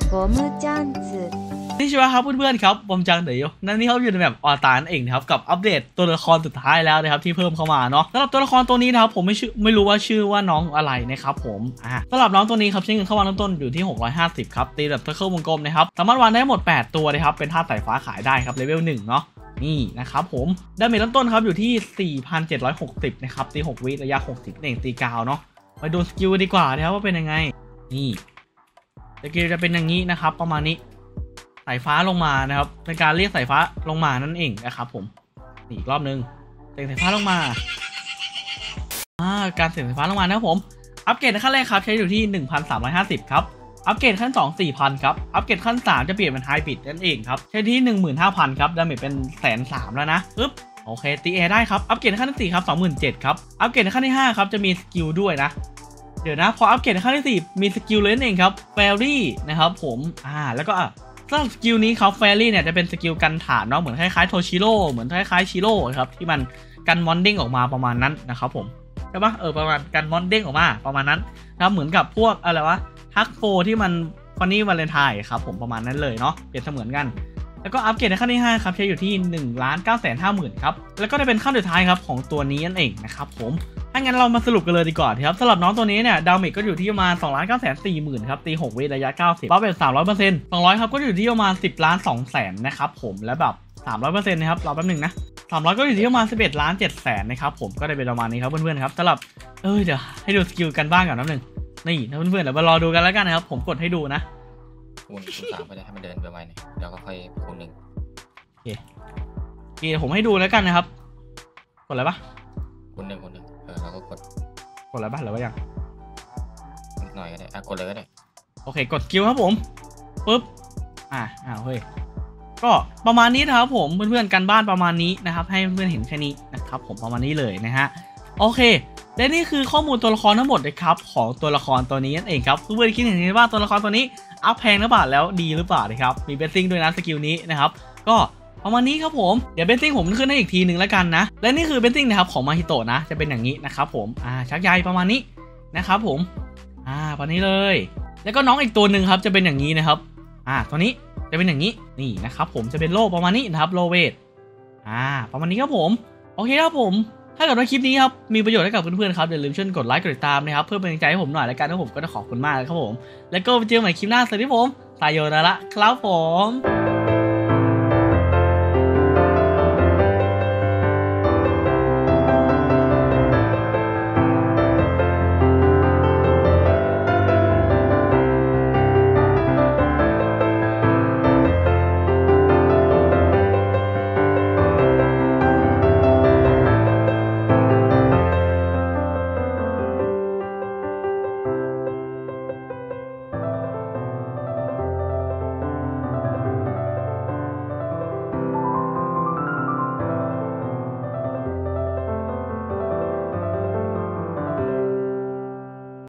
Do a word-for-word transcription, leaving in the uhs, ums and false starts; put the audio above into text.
บอมจันซึนี่ใช่ไหมครับเพื่อนๆครับบอมจังเดี๋ยวนั่นนี่เขาอยู่ในแบบอวตารเองนะครับกับอัปเดตตัวละครสุดท้ายแล้วนะครับที่เพิ่มเข้ามาเนาะสำหรับตัวละครตัวนี้นะครับผมไม่ชื่อไม่รู้ว่าชื่อว่าน้องอะไรนะครับผมอ่าสำหรับน้องตัวนี้ครับใช้เงินเข้ามาเริ่มต้นอยู่ที่หกร้อยห้าสิบครับตีแบบเทอร์เคิลวงกลมนะครับสามารถวางได้หมดแปดตัวนะครับเป็นธาตุสายฟ้าขายได้ครับเลเวลหนึ่งเนาะนี่นะครับผมดาเมจเริ่มต้นครับอยู่ที่ สี่พันเจ็ดร้อยหกสิบ นะครับตีหกวิระยะหกสิบเองตีกาวเนาะไปดูสกิลดีกว่านะครับว่าเป็นยังไงนี่สกิลจะเป็นอย่างนี้นะครับประมาณนี้สายฟ้าลงมานะครับในการเรียกสายฟ้าลงมานั่นเองนะครับผมอีกรอบนึงเสียงสายฟ้าลงมาอ่าการเสียงสายฟ้าลงมานะครับผมอัปเกรดขั้นแรกครับใช้อยู่ที่ หนึ่งพันสามร้อยห้าสิบ ครับอัปเกรดขั้นสอง สี่พัน ครับอัปเกรดขั้นสามจะเปลี่ยนเป็นไฮบริดนั่นเองครับใช้ที่ หนึ่งหมื่นห้าพัน ครับดาเมจเป็นแสนสามแล้วนะปึ๊บโอเคตีแอร์ได้ครับอัปเกรดขั้นที่สี่ครับ สองหมื่นเจ็ดพัน ครับอัปเกรดขั้นที่ห้าครับจะมีสกิลด้วยนะเดี๋ยวนะพออัปเกรดขั้นที่สี่มีสกิลเลยนั่นเองครับแฟรี่นะครับผมอ่าแล้วก็สำหรับสกิลนี้ครับแฟรี่เนี่ยจะเป็นสกิลกันฐานเนาะเหมือนคล้ายๆโทชิโร่เหมือนคล้ายๆชิโร่ครับที่มันกันมอนเด้งออกมาประมาณนั้นนะครับผมใช่ปะเออประมาณกันมอนเด้งออกมาประมาณนั้นนะครับเหมือนกับพวกอะไรวะทักโฟที่มันฟันนี่วาเลนไทน์ครับผมประมาณนั้นเลยเนาะเปรียบเสมือนกันแล้วก็อัปเกรดในขั้นที่ห้าครับใช้อยู่ที่ หนึ่งล้านเก้าแสนห้าหมื่น ครับแล้วก็ได้เป็นขั้นสุดท้ายครับของตัวนี้นั่นเองนะครับผมถ้างั้นเรามาสรุปกันเลยดีกว่าครับสำหรับน้องตัวนี้เนี่ยดาเมจก็อยู่ที่ประมาณ สองล้านเก้าแสนสี่หมื่น ครับตีหกวิระยะเก้าสิบบัฟแบบ สามร้อยเปอร์เซ็นต์ สองร้อยครับก็อยู่ที่ประมาณ สิบล้านสองแสน นะครับผมแล้วแบบ สามร้อยเปอร์เซ็นต์ นะครับรอแป๊บนึงนะสามร้อยก็อยู่ที่ประมาณ สิบเอ็ดล้านเจ็ดแสน นะครับผมก็ได้เป็นประมาณนี้ครับเพื่อนๆครับสำหรับเออเดี๋ยวให้ดูสกิลกันบ้างก่อนนิดนึงนี่นะเพื่อนๆเดี๋ยวมารอดูกันแล้วกันนะครับผมกดให้ดูนะคูณคูณสามไปเลยให้มันเดินไปไวหน่อยเดี๋ยวก็ค่อยคูณหนึ่งโอเคโอเคผมให้ดูแล้วกันนะครับกดอะไรปะคูณหนึ่งคูณหนึ่งเออเราก็กดกดอะไรปะหรือว่ายังนิดหน่อยก็ได้อ่ะกดเลยก็ได้โอเคกดสกิลครับผมปึ๊บอ่าอ้าวเฮ้ยก็ประมาณนี้นะครับผมเพื่อนๆกันบ้านประมาณนี้นะครับให้เพื่อนๆเห็นแค่นี้นะครับผมประมาณนี้เลยนะฮะโอเคและนี่คือข้อมูลตัวละครทั้งหมดนะครับของตัวละครตัวนี้นั่นเองครับเพื่อนๆคิดเห็นว่าตัวละครตัวนี้อัพแพงหรือเปล่าแล้วดีหรือเปล่านะครับมีเบสซิ่งด้วยนะสกิลนี้นะครับก็ประมาณนี้ครับผมเดี๋ยวเบสซิ่งผมขึ้นให้อีกทีหนึ่งแล้วกันนะและนี่คือเบสซิ่งนะครับของมาฮิโตะนะจะเป็นอย่างนี้นะครับผมอ่าชักใยประมาณนี้นะครับผมอ่าประมาณนี้เลยแล้วก็น้องอีกตัวหนึ่งครับจะเป็นอย่างนี้นะครับอ่าตัวนี้จะเป็นอย่างนี้นี่นะครับผมจะเป็นโล่ประมาณนี้นะครับโลเวทอ่าประมาณนี้ครับผมโอเคครับผมถ้าเกิดว่าคลิปนี้ครับมีประโยชน์ให้กับเพื่อนๆครับอย่าลืมช่วยกดไลค์กดติดตามนะครับเพื่อเป็นกำลังใจให้ผมหน่อยแล้วกันนะผมก็จะขอบคุณมากเลยครับผมแล้วก็ไปเจอกันใหม่คลิปหน้าสวัสดีผมสายโยนาระครับผม